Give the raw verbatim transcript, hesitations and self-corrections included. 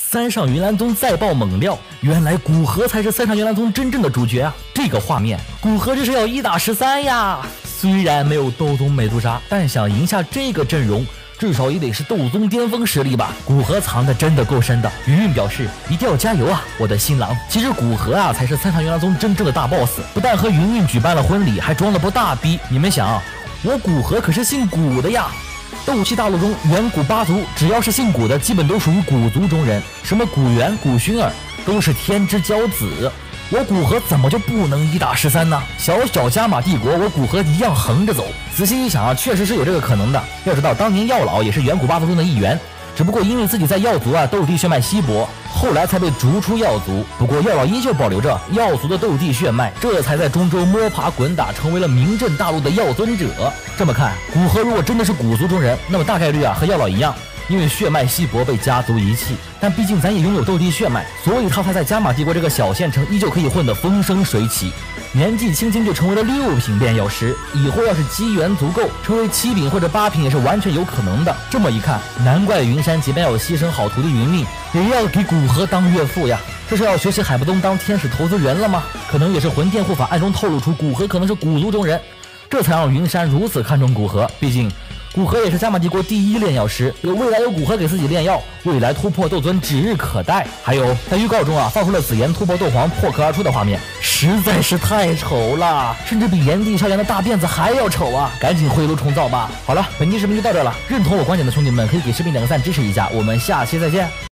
三上云岚宗再爆猛料，原来古河才是三上云岚宗真正的主角啊！这个画面，古河这是要一打十三呀！虽然没有斗宗美杜莎，但想赢下这个阵容，至少也得是斗宗巅峰实力吧。古河藏的真的够深的，云云表示一定要加油啊，我的新郎！其实古河啊才是三上云岚宗真正的大 boss， 不但和云云举办了婚礼，还装了波大逼。你们想啊，我古河可是姓古的呀！斗气大陆中，远古八族只要是姓古的，基本都属于古族中人，什么古元、古熏儿，都是天之骄子。我古河怎么就不能一打十三呢？小小加玛帝国，我古河一样横着走。仔细一想啊，确实是有这个可能的。要知道，当年药老也是远古八族中的一员，只不过因为自己在药族啊斗帝血脉稀薄，后来才被逐出药族。不过药老依旧保留着药族的斗帝血脉，这才在中州摸爬滚打，成为了名震大陆的药尊者。这么看，古河如果真的是古族中人，那么大概率啊和药老一样，因为血脉稀薄被家族遗弃。但毕竟咱也拥有斗帝血脉，所以他才在加玛帝国这个小县城依旧可以混得风生水起。年纪轻轻就成为了六品炼药师，以后要是机缘足够，成为七品或者八品也是完全有可能的。这么一看，难怪云山即便要牺牲好徒弟云云，也要给古河当岳父呀。这是要学习海波东当天使投资人了吗？可能也是魂殿护法暗中透露出古河可能是古族中人，这才让云山如此看重古河。毕竟古河也是加玛帝国第一炼药师，有未来有古河给自己炼药，未来突破斗尊指日可待。还有在预告中啊，放出了紫炎突破斗皇破壳而出的画面，实在是太丑了，甚至比炎帝萧炎的大辫子还要丑啊！赶紧回炉重造吧。好了，本期视频就到这了，认同我观点的兄弟们可以给视频点个赞支持一下，我们下期再见。